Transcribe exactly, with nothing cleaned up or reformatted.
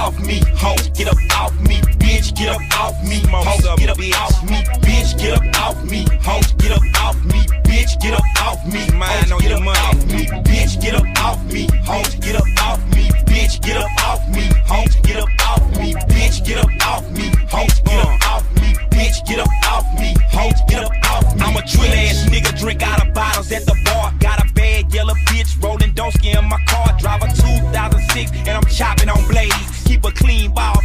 off me, ho. Get up off me, bitch. Get up off me, ho. Get up off me, bitch. Get up off me, ho. Get up off me, bitch. Get up off me, Mind on your money. off me, bitch. Get up off me, ho. Get up off me, bitch. Get up off me, ho. Get up off me, bitch. Get up off me, ho. Get up off me, bitch. Get up off me, ho. Get up off me. I'm a trill ass nigga, drink out of bottles at the bar. Got a bad yellow bitch rolling Dosky in my car. Drive a two thousand six and I'm chopping on blades. Keep a clean ball